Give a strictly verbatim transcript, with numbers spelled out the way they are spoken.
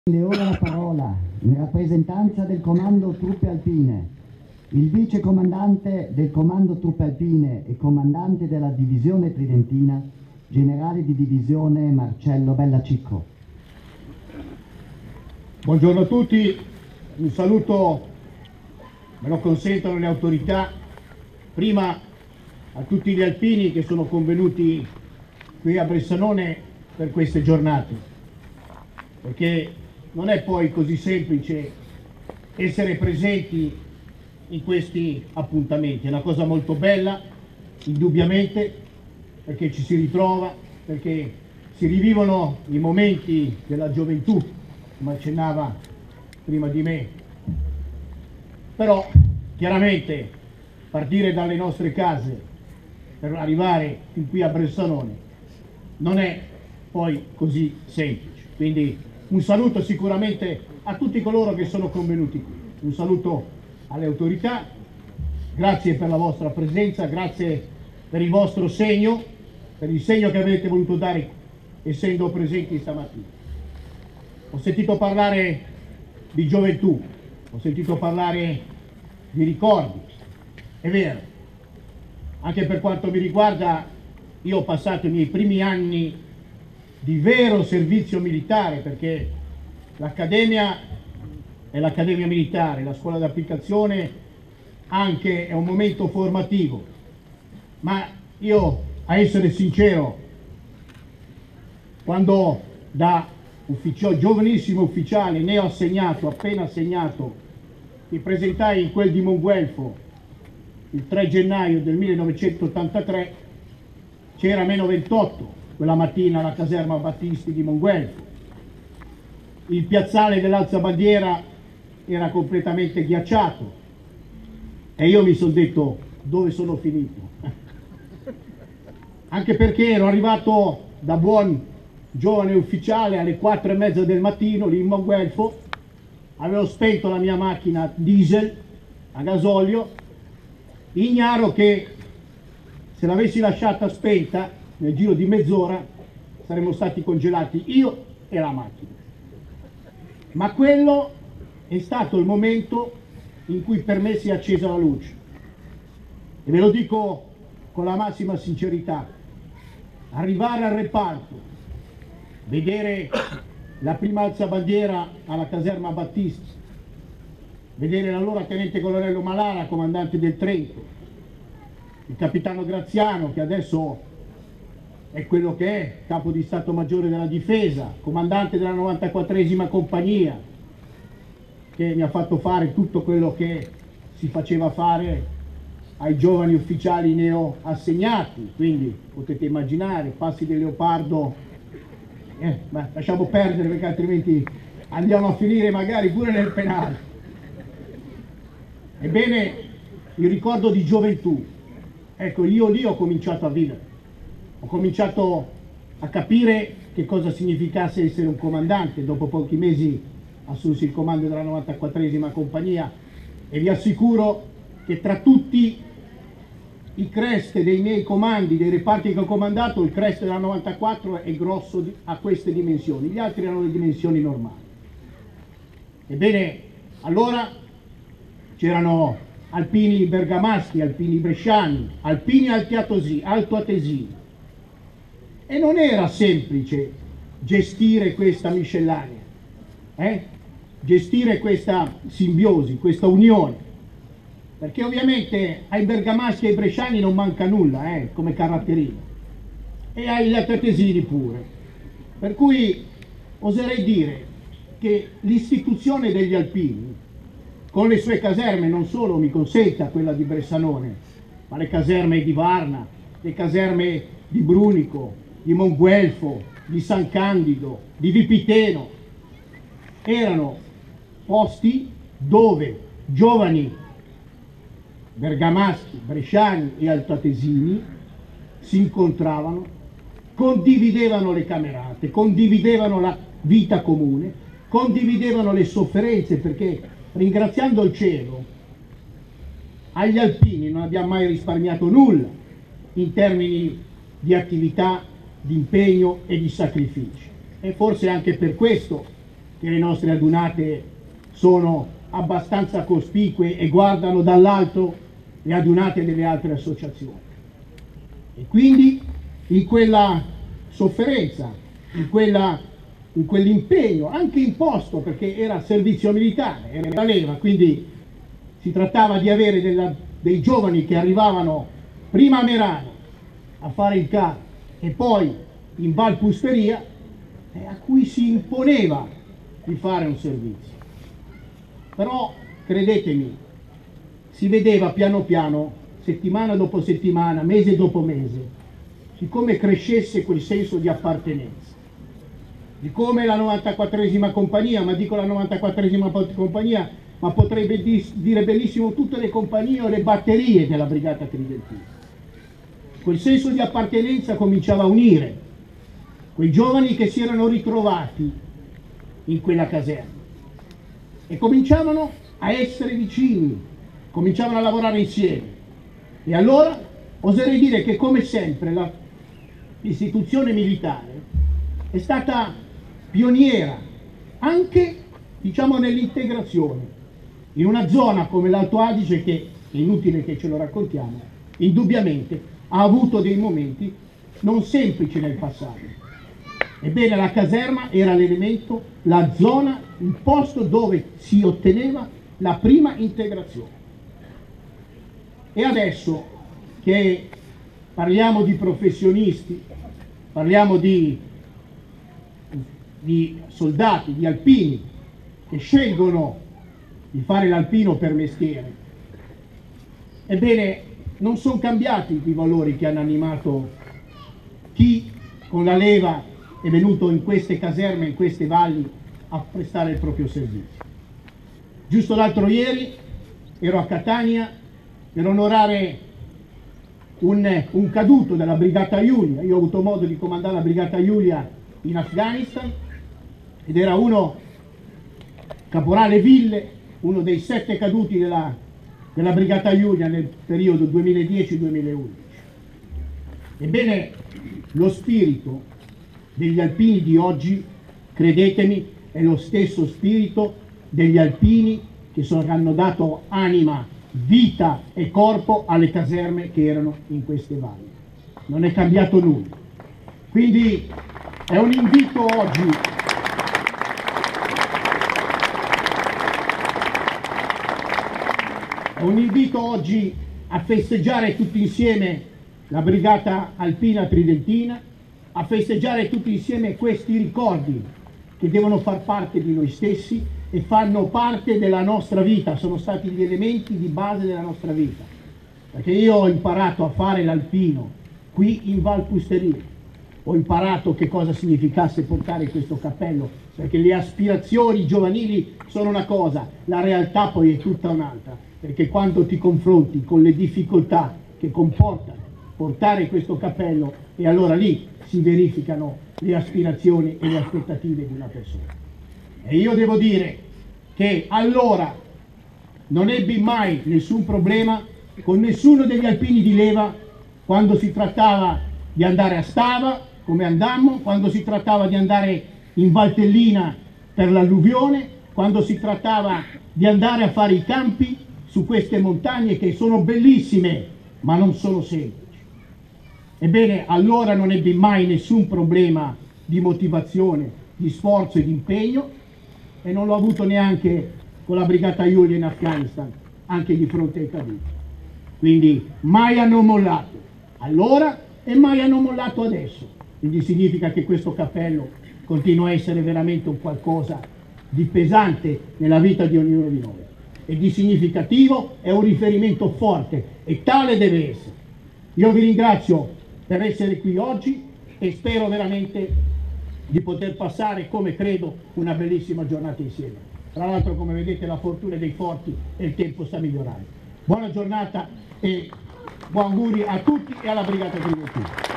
Prende ora la parola, in rappresentanza del Comando Truppe Alpine, il vice comandante del Comando Truppe Alpine e comandante della Divisione Tridentina, generale di divisione Marcello Bellacicco. Buongiorno a tutti, un saluto, me lo consentono le autorità, prima a tutti gli alpini che sono convenuti qui a Bressanone per queste giornate, perché non è poi così semplice essere presenti in questi appuntamenti, è una cosa molto bella, indubbiamente, perché ci si ritrova, perché si rivivono i momenti della gioventù, come accennava prima di me. Però chiaramente partire dalle nostre case per arrivare fin qui a Bressanone non è poi così semplice, quindi un saluto sicuramente a tutti coloro che sono convenuti qui, un saluto alle autorità, grazie per la vostra presenza, grazie per il vostro segno, per il segno che avete voluto dare essendo presenti stamattina. Ho sentito parlare di gioventù, ho sentito parlare di ricordi, è vero, anche per quanto mi riguarda io ho passato i miei primi anni di vero servizio militare, perché l'accademia è l'accademia militare, la scuola d'applicazione anche è un momento formativo, ma io, a essere sincero, quando da ufficio, giovanissimo ufficiale neo assegnato, appena assegnato, mi presentai in quel di Monguelfo il tre gennaio del millenovecentottantatré, c'era meno ventotto quella mattina alla caserma Battisti di Monguelfo. Il piazzale dell'Alzabandiera era completamente ghiacciato e io mi sono detto: dove sono finito? Anche perché ero arrivato da buon giovane ufficiale alle quattro e mezza del mattino lì in Monguelfo, avevo spento la mia macchina diesel a gasolio, ignaro che se l'avessi lasciata spenta nel giro di mezz'ora saremmo stati congelati io e la macchina. Ma quello è stato il momento in cui per me si è accesa la luce, e ve lo dico con la massima sincerità: arrivare al reparto, vedere la prima alzabandiera alla caserma Battisti, vedere l'allora tenente colonnello Malara, comandante del Trento, il capitano Graziano, che adesso è quello che è, capo di Stato Maggiore della Difesa, comandante della novantaquattresima compagnia, che mi ha fatto fare tutto quello che si faceva fare ai giovani ufficiali neo assegnati, quindi potete immaginare, passi del Leopardo, eh, ma lasciamo perdere perché altrimenti andiamo a finire magari pure nel penale. Ebbene, il ricordo di gioventù, ecco, io lì ho cominciato a vivere. Ho cominciato a capire che cosa significasse essere un comandante. Dopo pochi mesi assunsi il comando della novantaquattresima compagnia e vi assicuro che tra tutti i crest dei miei comandi, dei reparti che ho comandato, il crest della novantaquattro è grosso a queste dimensioni, gli altri erano le dimensioni normali. Ebbene, allora c'erano alpini bergamaschi, alpini bresciani, alpini altoatesini. E non era semplice gestire questa miscellanea, eh? gestire questa simbiosi, questa unione, perché ovviamente ai bergamaschi e ai bresciani non manca nulla eh, come caratteristica, e agli altoatesini pure. Per cui oserei dire che l'istituzione degli alpini, con le sue caserme, non solo mi consenta quella di Bressanone, ma le caserme di Varna, le caserme di Brunico, di Monguelfo, di San Candido, di Vipiteno, erano posti dove giovani bergamaschi, bresciani e altoatesini si incontravano, condividevano le camerate, condividevano la vita comune, condividevano le sofferenze, perché ringraziando il cielo agli alpini non abbiamo mai risparmiato nulla in termini di attività, di impegno e di sacrifici. E forse anche per questo che le nostre adunate sono abbastanza cospicue e guardano dall'alto le adunate delle altre associazioni. E quindi in quella sofferenza, in, quella, in quell'impegno, anche imposto perché era servizio militare, era la leva, quindi si trattava di avere della, dei giovani che arrivavano prima a Merano a fare il carro e poi in Valpusteria, eh, a cui si imponeva di fare un servizio. Però credetemi, si vedeva piano piano, settimana dopo settimana, mese dopo mese, di come crescesse quel senso di appartenenza, di come la novantaquattresima compagnia, ma dico la novantaquattresima compagnia, ma potrei dire benissimo tutte le compagnie o le batterie della Brigata Tridentina. Quel senso di appartenenza cominciava a unire quei giovani che si erano ritrovati in quella caserma e cominciavano a essere vicini, cominciavano a lavorare insieme. E allora oserei dire che, come sempre, l'istituzione militare è stata pioniera anche, diciamo, nell'integrazione in una zona come l'Alto Adige, che è inutile che ce lo raccontiamo, indubbiamente ha avuto dei momenti non semplici nel passato. Ebbene, la caserma era l'elemento, la zona, il posto dove si otteneva la prima integrazione. E adesso che parliamo di professionisti, parliamo di, di soldati, di alpini che scelgono di fare l'alpino per mestiere, ebbene, non sono cambiati i valori che hanno animato chi con la leva è venuto in queste caserme, in queste valli, a prestare il proprio servizio. Giusto l'altro ieri ero a Catania per onorare un, un caduto della Brigata Julia. Io ho avuto modo di comandare la Brigata Julia in Afghanistan ed era uno, caporale Ville, uno dei sette caduti della, della Brigata Julia nel periodo duemiladieci duemilaundici. Ebbene, lo spirito degli alpini di oggi, credetemi, è lo stesso spirito degli alpini che sono, hanno dato anima, vita e corpo alle caserme che erano in queste valli. Non è cambiato nulla. Quindi è un invito oggi è un invito oggi a festeggiare tutti insieme la Brigata Alpina Tridentina, a festeggiare tutti insieme questi ricordi che devono far parte di noi stessi e fanno parte della nostra vita, sono stati gli elementi di base della nostra vita. Perché io ho imparato a fare l'alpino qui in Valpusteria, ho imparato che cosa significasse portare questo cappello, perché le aspirazioni giovanili sono una cosa, la realtà poi è tutta un'altra, perché quando ti confronti con le difficoltà che comportano portare questo cappello, e allora lì si verificano le aspirazioni e le aspettative di una persona. E io devo dire che allora non ebbi mai nessun problema con nessuno degli alpini di leva quando si trattava di andare a Stava, come andammo, quando si trattava di andare in Valtellina per l'alluvione, quando si trattava di andare a fare i campi su queste montagne che sono bellissime, ma non sono semplici. Ebbene, allora non ebbi mai nessun problema di motivazione, di sforzo e di impegno, e non l'ho avuto neanche con la Brigata Julia in Afghanistan, anche di fronte ai caduti. Quindi mai hanno mollato, allora, e mai hanno mollato adesso. Quindi significa che questo cappello continua a essere veramente un qualcosa di pesante nella vita di ognuno di noi, e di significativo, è un riferimento forte, e tale deve essere. Io vi ringrazio per essere qui oggi e spero veramente di poter passare, come credo, una bellissima giornata insieme. Tra l'altro, come vedete, la fortuna è dei forti e il tempo sta migliorando. Buona giornata e buon auguri a tutti e alla Brigata Tridentina.